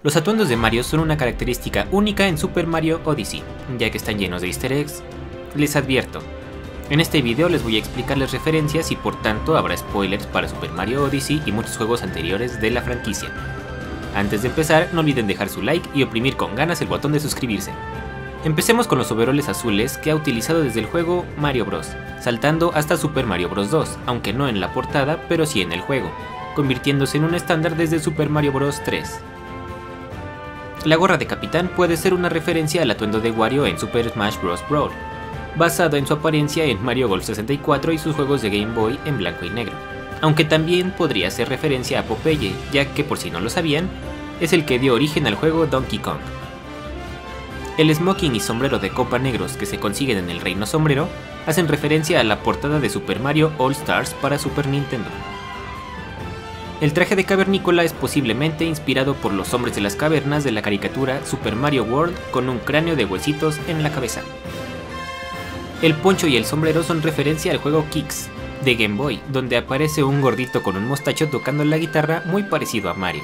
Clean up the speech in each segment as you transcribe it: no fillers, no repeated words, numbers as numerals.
Los atuendos de Mario son una característica única en Super Mario Odyssey, ya que están llenos de easter eggs. Les advierto, en este video les voy a explicar las referencias y por tanto habrá spoilers para Super Mario Odyssey y muchos juegos anteriores de la franquicia. Antes de empezar, no olviden dejar su like y oprimir con ganas el botón de suscribirse. Empecemos con los overoles azules que ha utilizado desde el juego Mario Bros, saltando hasta Super Mario Bros 2, aunque no en la portada, pero sí en el juego, convirtiéndose en un estándar desde Super Mario Bros 3. La gorra de capitán puede ser una referencia al atuendo de Wario en Super Smash Bros. Brawl, basado en su apariencia en Mario Golf 64 y sus juegos de Game Boy en blanco y negro, aunque también podría ser referencia a Popeye, ya que por si no lo sabían, es el que dio origen al juego Donkey Kong. El smoking y sombrero de copa negros que se consiguen en el Reino Sombrero hacen referencia a la portada de Super Mario All Stars para Super Nintendo. El traje de cavernícola es posiblemente inspirado por los hombres de las cavernas de la caricatura Super Mario World con un cráneo de huesitos en la cabeza. El poncho y el sombrero son referencia al juego Kicks de Game Boy, donde aparece un gordito con un mostacho tocando la guitarra muy parecido a Mario.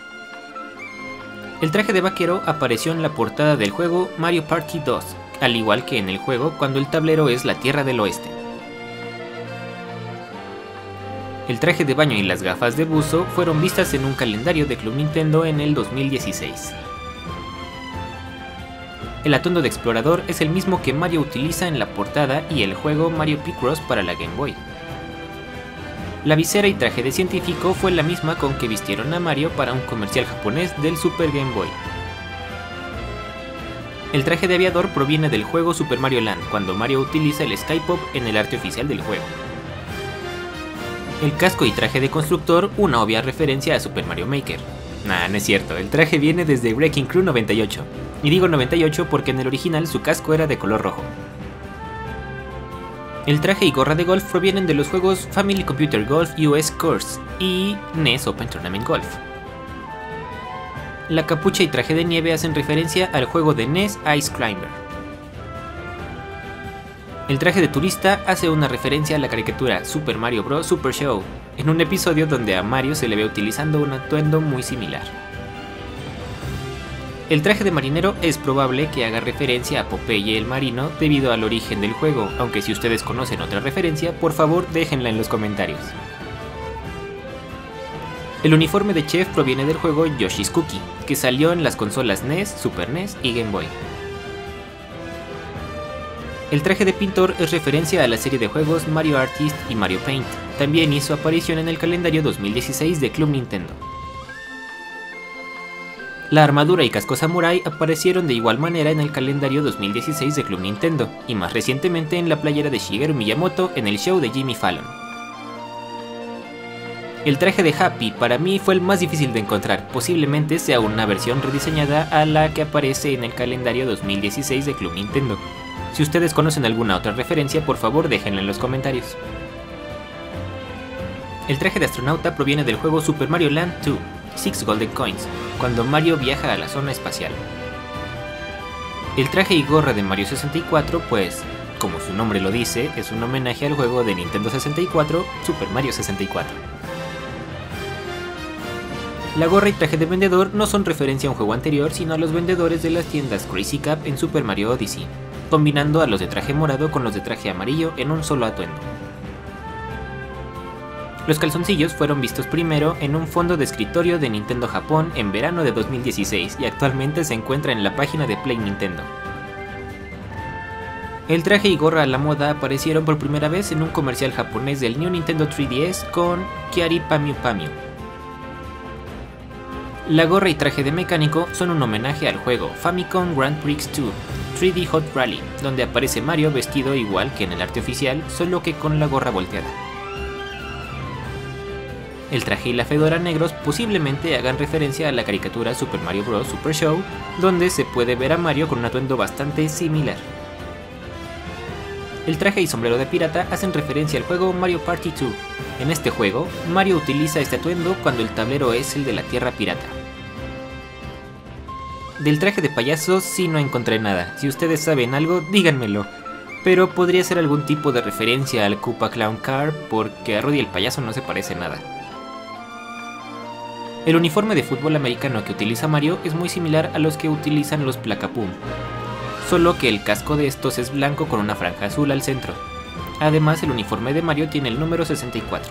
El traje de vaquero apareció en la portada del juego Mario Party 2, al igual que en el juego cuando el tablero es la Tierra del Oeste. El traje de baño y las gafas de buzo fueron vistas en un calendario de Club Nintendo en el 2016. El atuendo de explorador es el mismo que Mario utiliza en la portada y el juego Mario Picross para la Game Boy. La visera y traje de científico fue la misma con que vistieron a Mario para un comercial japonés del Super Game Boy. El traje de aviador proviene del juego Super Mario Land, cuando Mario utiliza el Sky Pop en el arte oficial del juego. El casco y traje de constructor, una obvia referencia a Super Mario Maker. Nah, no es cierto, el traje viene desde Wrecking Crew 98. Y digo 98 porque en el original su casco era de color rojo. El traje y gorra de golf provienen de los juegos Family Computer Golf US Course y NES Open Tournament Golf. La capucha y traje de nieve hacen referencia al juego de NES Ice Climber. El traje de turista hace una referencia a la caricatura Super Mario Bros. Super Show, en un episodio donde a Mario se le ve utilizando un atuendo muy similar. El traje de marinero es probable que haga referencia a Popeye el marino debido al origen del juego, aunque si ustedes conocen otra referencia, por favor déjenla en los comentarios. El uniforme de chef proviene del juego Yoshi's Cookie, que salió en las consolas NES, Super NES y Game Boy. El traje de pintor es referencia a la serie de juegos Mario Artist y Mario Paint. También hizo aparición en el calendario 2016 de Club Nintendo. La armadura y casco samurai aparecieron de igual manera en el calendario 2016 de Club Nintendo, y más recientemente en la playera de Shigeru Miyamoto en el show de Jimmy Fallon. El traje de Happy para mí fue el más difícil de encontrar, posiblemente sea una versión rediseñada a la que aparece en el calendario 2016 de Club Nintendo. Si ustedes conocen alguna otra referencia, por favor déjenla en los comentarios. El traje de astronauta proviene del juego Super Mario Land 2, 6 Golden Coins, cuando Mario viaja a la zona espacial. El traje y gorra de Mario 64, pues, como su nombre lo dice, es un homenaje al juego de Nintendo 64, Super Mario 64. La gorra y traje de vendedor no son referencia a un juego anterior, sino a los vendedores de las tiendas Crazy Cap en Super Mario Odyssey, combinando a los de traje morado con los de traje amarillo en un solo atuendo. Los calzoncillos fueron vistos primero en un fondo de escritorio de Nintendo Japón en verano de 2016 y actualmente se encuentra en la página de Play Nintendo. El traje y gorra a la moda aparecieron por primera vez en un comercial japonés del New Nintendo 3DS con Kyari Pamiu Pamiu. La gorra y traje de mecánico son un homenaje al juego Famicom Grand Prix 2, 3D Hot Rally, donde aparece Mario vestido igual que en el arte oficial, solo que con la gorra volteada. El traje y la fedora negros posiblemente hagan referencia a la caricatura Super Mario Bros. Super Show, donde se puede ver a Mario con un atuendo bastante similar. El traje y sombrero de pirata hacen referencia al juego Mario Party 2. En este juego, Mario utiliza este atuendo cuando el tablero es el de la Tierra Pirata. Del traje de payaso sí no encontré nada, si ustedes saben algo díganmelo, pero podría ser algún tipo de referencia al Koopa Clown Car porque a Rudy el payaso no se parece nada. El uniforme de fútbol americano que utiliza Mario es muy similar a los que utilizan los Placapum, solo que el casco de estos es blanco con una franja azul al centro. Además, el uniforme de Mario tiene el número 64.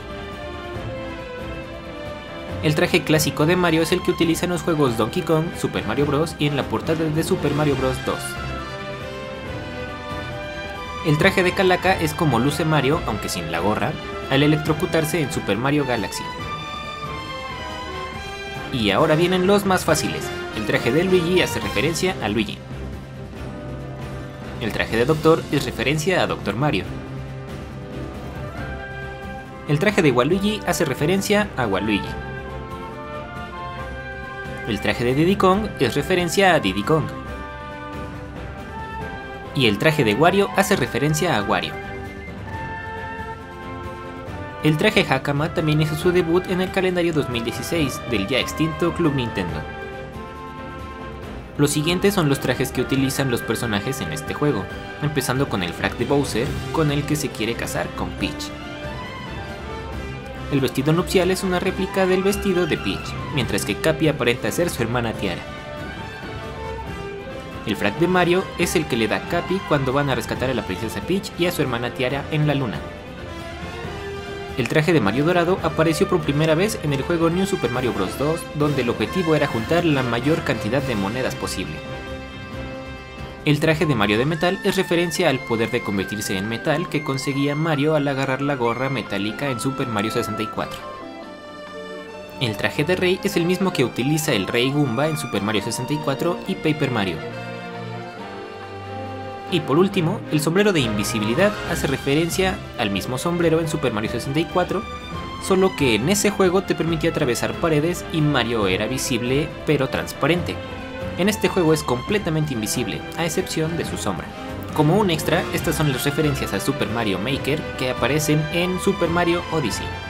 El traje clásico de Mario es el que utiliza en los juegos Donkey Kong, Super Mario Bros. Y en la portada de Super Mario Bros. 2. El traje de Calaca es como luce Mario, aunque sin la gorra, al electrocutarse en Super Mario Galaxy. Y ahora vienen los más fáciles. El traje de Luigi hace referencia a Luigi. El traje de Doctor es referencia a Dr. Mario. El traje de Waluigi hace referencia a Waluigi. El traje de Diddy Kong es referencia a Diddy Kong. Y el traje de Wario hace referencia a Wario. El traje Hakama también hizo su debut en el calendario 2016 del ya extinto Club Nintendo. Los siguientes son los trajes que utilizan los personajes en este juego, empezando con el frac de Bowser, con el que se quiere casar con Peach. El vestido nupcial es una réplica del vestido de Peach, mientras que Cappy aparenta ser su hermana Tiara. El frac de Mario es el que le da Cappy cuando van a rescatar a la princesa Peach y a su hermana Tiara en la luna. El traje de Mario Dorado apareció por primera vez en el juego New Super Mario Bros. 2, donde el objetivo era juntar la mayor cantidad de monedas posible. El traje de Mario de metal es referencia al poder de convertirse en metal que conseguía Mario al agarrar la gorra metálica en Super Mario 64. El traje de Rey es el mismo que utiliza el Rey Goomba en Super Mario 64 y Paper Mario. Y por último, el sombrero de invisibilidad hace referencia al mismo sombrero en Super Mario 64, solo que en ese juego te permitía atravesar paredes y Mario era visible pero transparente. En este juego es completamente invisible, a excepción de su sombra. Como un extra, estas son las referencias a Super Mario Maker que aparecen en Super Mario Odyssey.